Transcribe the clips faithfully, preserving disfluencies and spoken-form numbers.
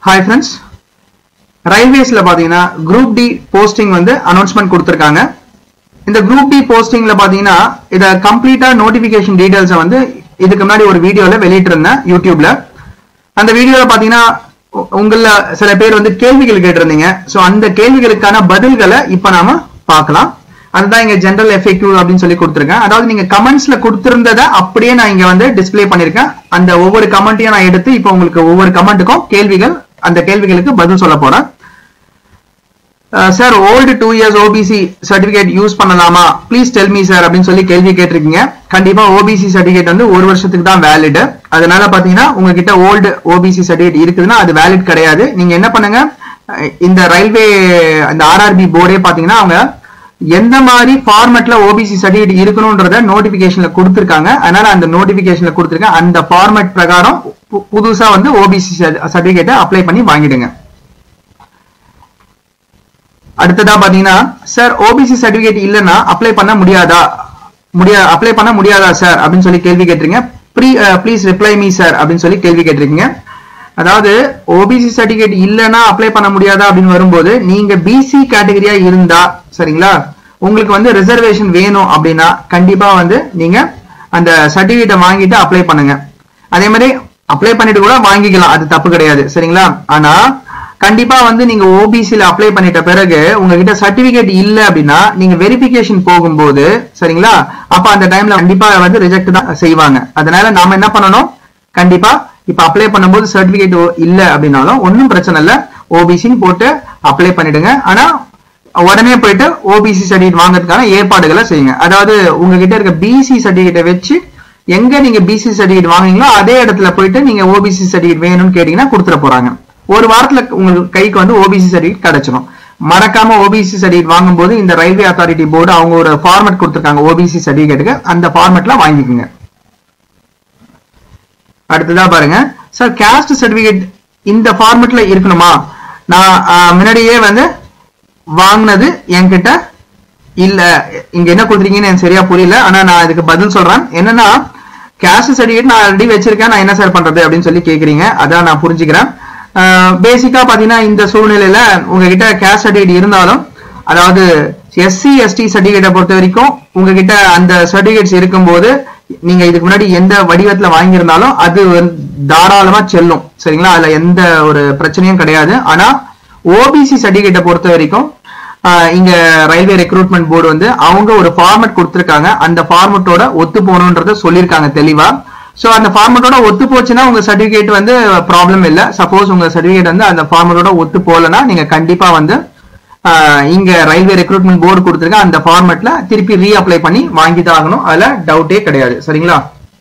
Hi friends, Railways la pathina Group D posting வந்து announcement கொடுத்திருக்காங்க. இந்த Group D posting la pathina இத கம்ப்ளீட்டா notification details வந்து இதுக்கு முன்னாடி ஒரு வீடியோல வெளியிட்டிருந்தேன் YouTubeல. அந்த வீடியோல பாத்தீங்கன்னா உங்கள சில பேர் வந்து கேள்விகள் கேட்டிருந்தீங்க. சோ அந்த கேள்விகளுக்கான பதில்களை இப்ப நாம பார்க்கலாம். அதுதான் இங்க ஜெனரல் F A Q அப்படினு சொல்லி கொடுத்திருக்கேன். அதாவது நீங்க கமெண்ட்ஸ்ல கொடுத்திருந்தத அப்படியே நான் இங்க வந்து டிஸ்ப்ளே பண்ணிருக்கேன். அந்த ஒவ்வொரு கமெண்ட்டையும் நான் எடுத்து இப்போ உங்களுக்கு ஒவ்வொரு கமெண்ட்டுக்கும் கேள்விகள் அந்த கேள்விகளுக்கு பதில் சொல்ல போறேன். Sir old two years OBC certificate use பண்ணலாமா ப்ளீஸ் டெல் மீ சார் அப்படின்னு சொல்லி கேள்வி கேட்டிருக்கீங்க. கண்டிப்பா ஓபிசி சர்டிபிகேட் வந்து ஒரு வருஷத்துக்கு தான் வேலிட். அதனால பாத்தீங்கன்னா உங்ககிட்ட ஓல்டு ஓபிசி சர்டிபிகேட் இருக்குதுன்னா அது வேலிட் கிடையாது. நீங்க என்ன பண்ணுங்க, இந்த ரயில்வே அந்த ஆர்ஆர்பி போர்டே பாத்தீங்கன்னா அவங்க எந்த மாதிரி ஃபார்மேட்ல ஓபிசி சர்டிபிகேட் இருக்கணும்ன்றத நோட்டிபிகேஷன்ல கொடுத்திருக்காங்க. அதனால அந்த நோட்டிபிகேஷன்ல கொடுத்திருக்க அந்த ஃபார்மேட் பிரகாரம் புதுசா வந்து ஓபிசி சர்டிபிகேட் அப்ளை பண்ணி வாங்கிடுங்க. அடுத்ததா பாத்தீங்கன்னா சார் ஓபிசி சர்டிபிகேட் இல்லைன்னா அப்ளை பண்ண முடியாதா முடியா அப்ளை பண்ண முடியாதா சார் அப்படின்னு சொல்லி கேள்வி கேட்டிருக்கீங்க. ப்ளீஸ் ரிப்ளை மீ சார் அப்படின்னு சொல்லி கேள்வி கேட்டிருக்கீங்க. அதாவது ஓபிசி சர்டிபிகேட் இல்லைன்னா அப்ளை பண்ண முடியாதா அப்படின்னு வரும்போது நீங்க பிசி கேட்டகரியா இருந்தா சரிங்களா, உங்களுக்கு வந்து ரிசர்வேஷன் வேணும் அப்படின்னா கண்டிப்பா வந்து நீங்க அந்த சர்டிபிகேட்டை வாங்கிட்டு அப்ளை பண்ணுங்க. அதே மாதிரி அப்ளை பண்ணிட்டு கூட வாங்கிக்கலாம், அது தப்பு கிடையாது சரிங்களா. ஆனா கண்டிப்பா வந்து நீங்க ஓபிசில அப்ளை பண்ணிட்ட பிறகு உங்ககிட்ட சர்டிபிகேட் இல்ல அப்படின்னா நீங்க வெரிஃபிகேஷன் போகும்போது சரிங்களா, அப்ப அந்த டைம்ல கண்டிப்பா வந்து ரிஜெக்ட் தான் செய்வாங்க. அதனால நாம என்ன பண்ணணும், கண்டிப்பா இப்ப அப்ளை பண்ணும்போது சர்டிபிகேட் இல்ல அப்படின்னாலும் ஒன்னும் பிரச்சனை இல்ல, ஓபிசின்னு போட்டு அப்ளை பண்ணிடுங்க. ஆனா உடனே போயிட்டு ஓபிசி சர்டிபிகேட் வாங்குறதுக்கான ஏற்பாடுகளை செய்யுங்க. அதாவது உங்ககிட்ட இருக்க பிசி சர்டிபிகேட்டை வச்சு எங்க நீங்க பிசி சர்டிபிகேட் வாங்குறீங்களோ அதே இடத்துல போயிட்டு நீங்க ஓபிசி சர்டிபிகேட் வேணும்னு கேட்டீங்கன்னா கொடுத்துட போறாங்க. ஒரு வாரத்துல உங்களுக்கு கைக்கு வந்து ஓபிசி சர்டிபிகேட் கிடைச்சிடும். மறக்காம ஓபிசி சர்டிபிகேட் வாங்கும்போது இந்த ரயில்வே அத்தாரிட்டி போர்டு அவங்க ஒரு ஃபார்மேட் கொடுத்திருக்காங்க ஓபிசி சர்டிபிகேட்டுக்கு, அந்த ஃபார்மேட்ல வாங்கிக்கோங்க. அடுத்ததா பாருங்க சார், காஸ்ட் சர்டிபிகேட் இந்த ஃபார்மேட்ல இருக்கணுமா? நான் முன்னாடியே வந்து வாங்கினது என்கிட்ட இல்ல, இங்க என்ன கொடுத்துருக்கீங்கன்னு எனக்கு சரியா புரியல. ஆனா நான் இதுக்கு பதில் சொல்றேன். என்னன்னா காஸ்ட் சர்டிபிகேட் நான் ஆல்ரெடி வச்சிருக்கேன், நான் என்ன சார் பண்றது அப்படின்னு சொல்லி கேக்குறீங்க. அதான் நான் புரிஞ்சுக்கிறேன். பேசிக்கா பாத்தீங்கன்னா இந்த சூழ்நிலையில உங்ககிட்ட காஸ்ட் சர்டிபிகேட் இருந்தாலும், அதாவது எஸ்சி எஸ்டி சர்டிபிகேட்டை பொறுத்த வரைக்கும் உங்ககிட்ட அந்த சர்டிபிகேட்ஸ் இருக்கும்போது நீங்க இதுக்கு முன்னாடி எந்த வடிவத்துல வாங்கியிருந்தாலும் அது தாராளமா செல்லும் சரிங்களா, அதுல எந்த ஒரு பிரச்சனையும் கிடையாது. ஆனா ஓபிசி சர்டிபிகேட்டை பொறுத்த வரைக்கும் இங்க ரயில்வே ரெக்ரூட்மெண்ட் போர்டு வந்து அவங்க ஒரு ஃபார்மேட் கொடுத்திருக்காங்க, அந்த ஃபார்மேட்டோட ஒத்து போகணும்ன்றத சொல்லியிருக்காங்க தெளிவா. சோ அந்த ஃபார்மேட்டோட ஒத்து போச்சுன்னா உங்க சர்டிபிகேட் வந்து ப்ராப்ளம் இல்ல. சப்போஸ் உங்க சர்டிபிகேட் வந்து அந்த ஃபார்மேட்டோட ஒத்து போகலன்னா நீங்க கண்டிப்பா வந்து இங்க ரயில்வே ரெக்ரூட்மெண்ட் போர்டு கொடுத்திருக்க அந்த ஃபார்மேட்ல திருப்பி ரீ அப்ளை பண்ணி வாங்கிதான் ஆகணும், அதுல டவுட்டே கிடையாது சரிங்களா.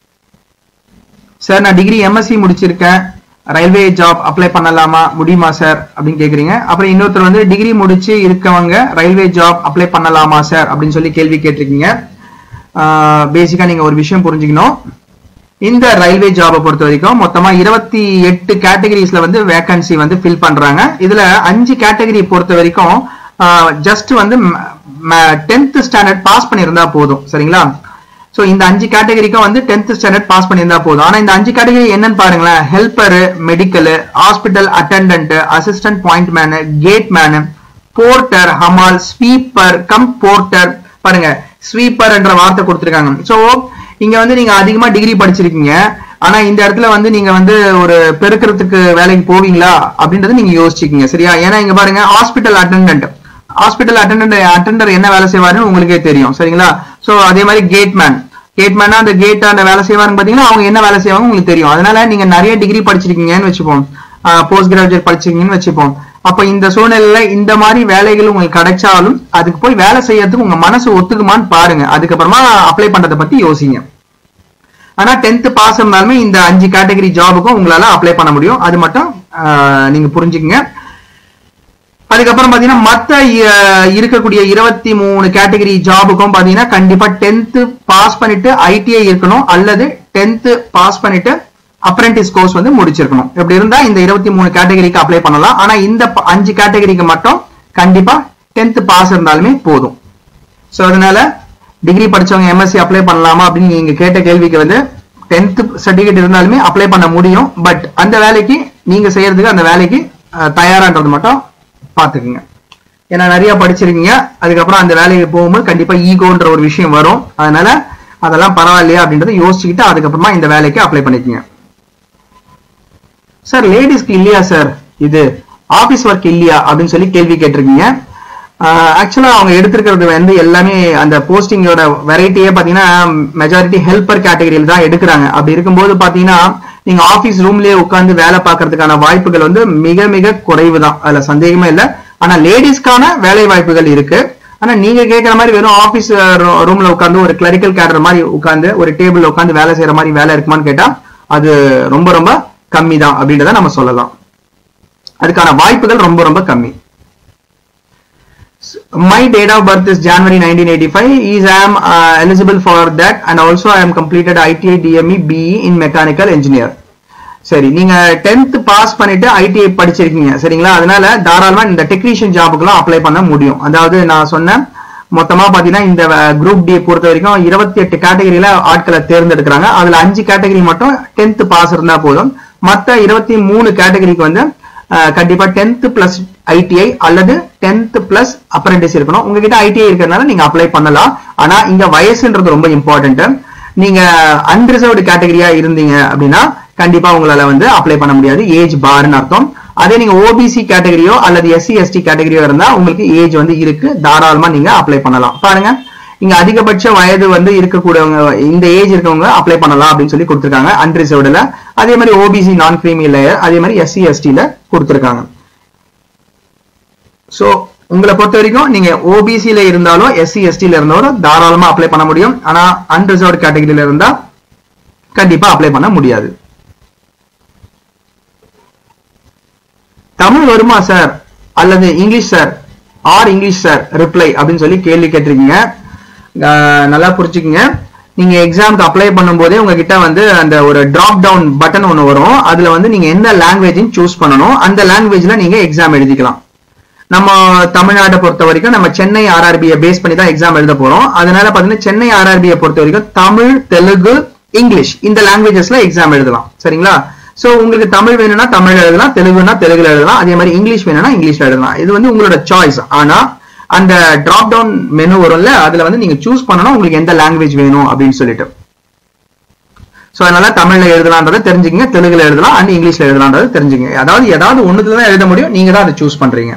சார் நான் டிகிரி எம்எஸ்சி முடிச்சிருக்கேன், ரயில்வே ஜாப் அப்ளை பண்ணலாமா முடியுமா சார் அப்படின்னு கேக்குறீங்க. அப்புறம் இன்னொருத்தர் வந்து டிகிரி முடிச்சு இருக்கவங்க ரயில்வே ஜாப் அப்ளை பண்ணலாமா சார் அப்படின்னு சொல்லி கேள்வி கேட்டிருக்கீங்க. பேசிக்கா நீங்க ஒரு விஷயம் புரிஞ்சுக்கணும், இந்த ரயில்வே ஜாபை பொறுத்த வரைக்கும் மொத்தமா இருபத்தி எட்டு கேட்டகரிஸ்ல வந்து வேகன்சி வந்து ஃபில் பண்றாங்க. இதுல அஞ்சு கேட்டகரி பொறுத்த வரைக்கும் ஜஸ்ட் வந்து டென்த் ஸ்டாண்டர்ட் பாஸ் பண்ணியிருந்தா போதும் சரிங்களா. சோ இந்த அஞ்சு கேட்டகரிக்கும் வந்து டென்த் ஸ்டாண்டர்ட் பாஸ் பண்ணியிருந்தா போதும். ஆனா இந்த அஞ்சு கேட்டகரி என்னன்னு பாருங்களேன், helper, medical, hospital attendant, assistant point man, gate man, porter, ஹமால், ஸ்வீப்பர் கம் போர்ட்டர். பாருங்க ஸ்வீப்பர் என்ற வார்த்தை கொடுத்திருக்காங்க. சோ இங்க வந்து நீங்க அதிகமா டிகிரி படிச்சிருக்கீங்க, ஆனா இந்த இடத்துல வந்து நீங்க வந்து ஒரு பெருக்கிறதுக்கு வேலைக்கு போவீங்களா அப்படின்றது நீங்க யோசிச்சுக்கீங்க சரியா. ஏன்னா இங்க பாருங்க hospital attendant, hospital attendant attender என்ன வேலை செய்வாருன்னு உங்களுக்கே தெரியும் சரிங்களா. சோ அதே மாதிரி கேட் மேன், கேட் மேனா அந்த கேட் அந்த வேலை செய்வாருன்னு பாத்தீங்கன்னா அவங்க என்ன வேலை செய்வாங்க உங்களுக்கு தெரியும். அதனால நீங்க நிறைய டிகிரி படிச்சிருக்கீங்கன்னு வச்சுப்போம், போஸ்ட் கிராஜுவேட் படிச்சிருக்கீங்கன்னு வச்சுப்போம். அப்ப இந்த சூழ்நிலையில இந்த மாதிரி வேலைகள் உங்களுக்கு கிடைச்சாலும் அதுக்கு போய் வேலை செய்யறதுக்கு உங்க மனசு ஒத்துக்குமான்னு பாருங்க, அதுக்கப்புறமா அப்ளை பண்றதை பத்தி யோசிங்க. ஆனா டென்த் பாஸ் இருந்தாலுமே இந்த அஞ்சு கேட்டகரி ஜாபுக்கும் உங்களால அப்ளை பண்ண முடியும், அது மட்டும் நீங்க புரிஞ்சுக்கங்க. அதுக்கப்புறம் பாத்தீங்கன்னா மத்த இருக்கக்கூடிய இருபத்தி மூணு கேட்டகரி ஜாபுக்கும் பாத்தீங்கன்னா கண்டிப்பா டென்த் பாஸ் பண்ணிட்டு ஐடிஐ இருக்கணும் அல்லது டென்த் பாஸ் பண்ணிட்டு அப்ரெண்டிஸ் கோர்ஸ் வந்து முடிச்சிருக்கணும். இப்படி இருந்தா இந்த இருபத்தி மூணு கேட்டகரிக்கு அப்ளை பண்ணலாம். ஆனா இந்த அஞ்சு கேட்டகரிக்கு மட்டும் கண்டிப்பா டென்த் பாஸ் இருந்தாலுமே போதும். சோ அதனால டிகிரி படிச்சவங்க எம்எஸ்சி அப்ளை பண்ணலாமா அப்படின்னு நீங்க கேட்ட கேள்விக்கு வந்து டென்த் சர்டிபிகேட் இருந்தாலுமே அப்ளை பண்ண முடியும். பட் அந்த வேலைக்கு நீங்க செய்யறதுக்கு அந்த வேலைக்கு தயாரான்றது மட்டும் பார்த்துக்குங்க. ஏன்னா நிறைய படிச்சிருக்கீங்க, அதுக்கப்புறம் அந்த வேலைக்கு போகும்போது கண்டிப்பா ஈகோன்ற ஒரு விஷயம் வரும். அதனால அதெல்லாம் பரவாயில்லையா அப்படின்றத யோசிச்சுக்கிட்டு அதுக்கப்புறமா இந்த வேலைக்கு அப்ளை பண்ணிக்கோங்க. சார் லேடிஸ்க்கு இல்லையா சார் இது ஆபீஸ் ஒர்க் இல்லையா அப்படின்னு சொல்லி கேள்வி கேட்டிருக்கீங்க. ஆக்சுவலா அவங்க எடுத்திருக்கிறது வந்து எல்லாமே அந்த போஸ்டிங்கோட வெரைட்டியே பாத்தீங்கன்னா மெஜாரிட்டி ஹெல்பர் கேட்டகரியில தான் எடுக்கிறாங்க. அப்படி இருக்கும்போது பாத்தீங்கன்னா நீங்க ஆபீஸ் ரூம்லயே உட்கார்ந்து வேலை பார்க்கறதுக்கான வாய்ப்புகள் வந்து மிக மிக குறைவு தான், அதுல சந்தேகமே இல்லை. ஆனா லேடிஸ்க்கான வேலை வாய்ப்புகள் இருக்கு. ஆனா நீங்க கேட்கற மாதிரி வெறும் ஆபீஸ் ரூம்ல உட்கார்ந்து ஒரு கிளரிக்கல் கேடர் மாதிரி உட்கார்ந்து ஒரு டேபிள் உட்கார்ந்து வேலை செய்யற மாதிரி வேலை இருக்குமான்னு கேட்டா அது ரொம்ப ரொம்ப கம்மி தான் அப்படின்றத நம்ம சொல்லலாம். அதுக்கான வாய்ப்புகள் ரொம்ப ரொம்ப கம்மி. My date of birth is January nineteen eighty-five. Is I am uh, eligible for that and also I am completed I T I D M E B E in mechanical engineer. சரி, நீங்க tenth pass பண்ணிட்டு I T I படிச்சிருக்கீங்க சரிங்களா? அதனால தாராளமா இந்த technician ஜாபுக்குலாம் apply பண்ண முடியும். அதாவது நான் சொன்னேன் மொத்தமா பாத்தீங்கன்னா இந்த குரூப் டி பொறுத்த வரைக்கும் இருபத்தி எட்டு கேட்டகரியில ஆட்களை தேர்ந்தெடுக்கிறாங்க. அதுல அஞ்சு கேட்டகரி மட்டும் டென்த் பாஸ் இருந்தா போதும். மத்த இருபத்தி மூணு கேட்டகரிக்கு வந்து கண்டிப்பா டென்த் பிளஸ் ஐடிஐ அல்லது டென்த் பிளஸ் அப்ரெண்டிஸ் இருக்கணும். உங்ககிட்ட ஐடிஐ இருக்கிறதுனால நீங்க அப்ளை பண்ணலாம். ஆனா இங்க வயசுன்றது ரொம்ப இம்பார்ட்டன்ட். நீங்க அன்ரிசர்வ்டு கேட்டகரியா இருந்தீங்க அப்படின்னா கண்டிப்பா உங்களால வந்து அப்ளை பண்ண முடியாது, ஏஜ் பார்னு அர்த்தம். அதே நீங்க ஓபிசி கேட்டகரியோ அல்லது எஸ்சி எஸ்டி கேட்டகரியோ இருந்தா உங்களுக்கு ஏஜ் வந்து இருக்கு, தாராளமா நீங்க அப்ளை பண்ணலாம். பாருங்க இங்க அதிகபட்ச வயது வந்து இருக்கக்கூடியவங்க இந்த ஏஜ் இருக்கவங்க அப்ளை பண்ணலாம் அப்படின்னு சொல்லி கொடுத்திருக்காங்க அன்ரிசர்வ்டுல. அதே மாதிரி ஓபிசி நான் கிரீமி லேயர், அதே மாதிரி எஸ்சி எஸ்டில கொடுத்திருக்காங்க. சோ உங்களை பொறுத்த வரைக்கும் நீங்க ஓபிசில இருந்தாலும் எஸ்சி எஸ்டில இருந்தாலும் தாராளமா அப்ளை பண்ண முடியும். ஆனா அன்ரிசர்வ்டு கேட்டகரியில இருந்தா கண்டிப்பா அப்ளை பண்ண முடியாது. தமிழ் வருமா சார் அல்லது English sir or English sir reply அப்படின்னு சொல்லி கேள்வி கேட்டிருக்கீங்க. நல்லா புரிச்சுக்கங்க. நீங்க எக்ஸாம்க்கு அப்ளை பண்ணும்போதே உங்ககிட்ட வந்து அந்த ஒரு டிராப் டவுன் பட்டன் ஒன்று வரும். அதுல வந்து நீங்க எந்த லாங்குவேஜ் சூஸ் பண்ணணும், அந்த லாங்குவேஜ்ல நீங்க எக்ஸாம் எழுதிக்கலாம். நம்ம தமிழ்நாட்டை பொறுத்த வரைக்கும் நம்ம சென்னை ஆர்ஆர்பியை பேஸ் பண்ணி தான் எக்ஸாம் எழுத போறோம். அதனால பாத்தீங்கன்னா சென்னை ஆர்ஆர்பியை பொறுத்த வரைக்கும் தமிழ், தெலுங்கு, இங்கிலீஷ் இந்த லாங்குவேஜஸ்ல எக்ஸாம் எழுதலாம் சரிங்களா? சோ உங்களுக்கு தமிழ் வேணும்னா தமிழ் எழுதலாம், தெலுங்குனா தெலுங்குல எழுதலாம், அதே மாதிரி இங்கிலீஷ் வேணும்னா இங்கிலீஷ்ல எழுதலாம். இது வந்து உங்களோட சாய்ஸ். ஆனா அந்த டிராப் டவுன் மெனு வரும்ல, அதுல வந்து நீங்க சூஸ் பண்ணணும் உங்களுக்கு எந்த லாங்குவேஜ் வேணும் அப்படின்னு சொல்லிட்டு. சோ அதனால தமிழ்ல எழுதலான்றதை தெரிஞ்சுங்க, தெலுங்குல எழுதலாம் அண்ட் இங்கிலீஷ்ல எழுதலான்றதை தெரிஞ்சுங்க. அதாவது ஏதாவது ஒண்ணுல தான் எழுத முடியும், நீங்க தான் அதை சூஸ் பண்றீங்க.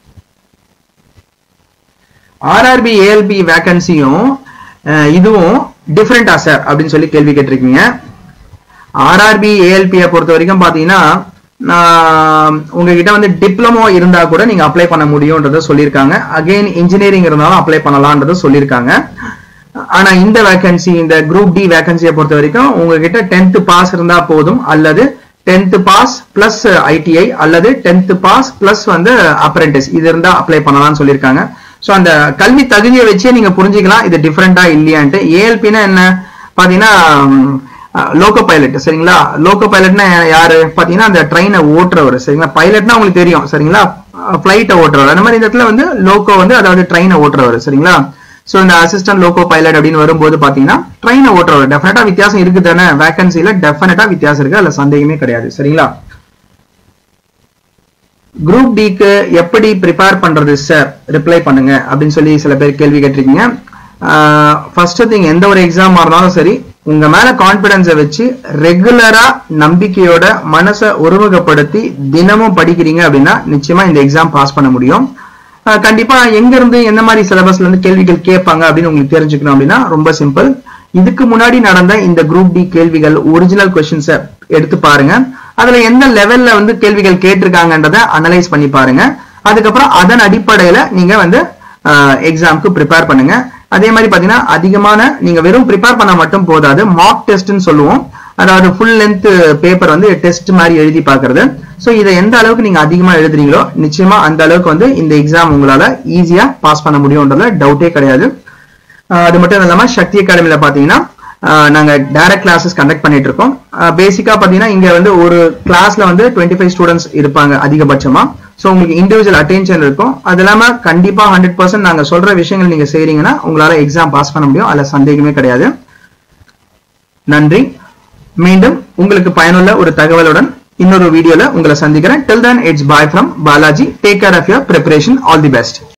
ஆர்ஆர்பி ஏஎல்பி வேகன்சியும் இதுவும் டிஃபரெண்டா சார் அப்படின்னு சொல்லி கேள்வி கேட்டிருக்கீங்க. ஆர்ஆர்பி ஏஎல்பியை பொறுத்த வரைக்கும் பாத்தீங்கன்னா உங்ககிட்ட வந்து டிப்ளமோ இருந்தா கூட நீங்க அப்ளை பண்ண முடியும்ன்றத சொல்லியிருக்காங்க. அகைன் இன்ஜினியரிங் இருந்தாலும் அப்ளை பண்ணலாம்ன்றத சொல்லியிருக்காங்க. ஆனா இந்த வேகன்சி இந்த குரூப் டி வேகன்சியை பொறுத்த வரைக்கும் உங்ககிட்ட டென்த் பாஸ் இருந்தா போதும், அல்லது டென்த் பாஸ் பிளஸ் ஐடிஐ அல்லது டென்த் பாஸ் பிளஸ் வந்து அப்ரெண்டிஸ் இது இருந்தா அப்ளை பண்ணலாம்னு சொல்லியிருக்காங்க. சோ அந்த கல்வி தகுதியை வச்சே நீங்க புரிஞ்சுக்கலாம் இது டிஃபரெண்டா இல்லையான்ட்டு. ஏஎல்பின்னா என்ன பாத்தீங்கன்னா லோகோ பைலட் சரிங்களா? லோகோ பைலட்னா யாரு பாத்தீங்கன்னா அந்த ட்ரெயினை ஓட்டுறவர் சரிங்களா? பைலட்னா உங்களுக்கு தெரியும் சரிங்களா, பிளைட்டை ஓட்டுறவர். அந்த மாதிரி இந்த இடத்துல வந்து லோகோ வந்து அதாவது ட்ரெயினை ஓட்டுறவர் சரிங்களா? சோ இந்த அசிஸ்டன்ட் லோகோ பைலட் அப்படின்னு வரும்போது பாத்தீங்கன்னா ட்ரெயினை ஓட்டுறவர். டெஃபினட்டா வித்தியாசம் இருக்கு தானே, வேகன்சில டெஃபினட்டா வித்தியாசம் இருக்கு, அதுல சந்தேகமே கிடையாது சரிங்களா? குரூப் டிக்கு எப்படி ப்ரிப்பேர் பண்றது சார் ரிப்ளை பண்ணுங்க அப்படின்னு சொல்லி சில பேர் கேள்வி கேட்டிருக்கீங்க. ஃபர்ஸ்ட் திங் எந்த ஒரு எக்ஸாமா இருந்தாலும் சரி உங்க மேல கான்பிடன்ஸை வச்சு ரெகுலரா நம்பிக்கையோட மனசை ஒருமுகப்படுத்தி தினமும் படிக்கிறீங்க அப்படின்னா நிச்சயமா இந்த எக்ஸாம் பாஸ் பண்ண முடியும். கண்டிப்பா எங்க இருந்து எந்த மாதிரி சிலபஸ்ல இருந்து கேள்விகள் கேட்பாங்க அப்படின்னு உங்களுக்கு தெரிஞ்சுக்கணும் அப்படின்னா ரொம்ப சிம்பிள். இதுக்கு முன்னாடி நடந்த இந்த குரூப் டி கேள்விகள் ஒரிஜினல் கொஸ்டின்ஸை எடுத்து பாருங்க. அதுல எந்த லெவல்ல வந்து கேள்விகள் கேட்டிருக்காங்கன்றத அனலைஸ் பண்ணி பாருங்க. அதுக்கப்புறம் அதன் அடிப்படையில நீங்க வந்து எக்ஸாம்க்கு ப்ரிப்பேர் பண்ணுங்க. அதே மாதிரி பாத்தீங்கன்னா அதிகமான நீங்க வெறும் ப்ரிப்பேர் பண்ண மட்டும் போதாது, மார்க் டெஸ்ட்னு சொல்லுவோம். அதாவது ஃபுல் லென்த் பேப்பர் வந்து டெஸ்ட் மாதிரி எழுதி பாக்குறது. சோ இதை எந்த அளவுக்கு நீங்க அதிகமா எழுதுறீங்களோ நிச்சயமா அந்த அளவுக்கு வந்து இந்த எக்ஸாம் உங்களால ஈஸியா பாஸ் பண்ண முடியும்ன்றதுல டவுட்டே கிடையாது. அது மட்டும் இல்லாம சக்தி அகாடமில பாத்தீங்கன்னா நாங்க டைரக்ட் கிளாஸஸ் கண்டக்ட் பண்ணிட்டு இருக்கோம். பேசிக்கா பாத்தீங்கன்னா இங்க வந்து ஒரு கிளாஸ்ல வந்து டுவெண்ட்டி ஃபைவ் ஸ்டூடெண்ட்ஸ் இருப்பாங்க அதிகபட்சமா. சோ உங்களுக்கு இண்டிவிஜுவல் அட்டென்ஷன் இருக்கும். அது இல்லாம கண்டிப்பா ஹண்ட்ரட் பர்சன்ட் நாங்க சொல்ற விஷயங்கள் நீங்க செய்றீங்கன்னா உங்களால எக்ஸாம் பாஸ் பண்ண முடியும், அதுல சந்தேகமே கிடையாது. நன்றி. மீண்டும் உங்களுக்கு பயனுள்ள ஒரு தகவலுடன் இன்னொரு வீடியோல உங்களை சந்திக்கிறேன். Till then, it's bye from Balaji. Take care of your preparation. All the best.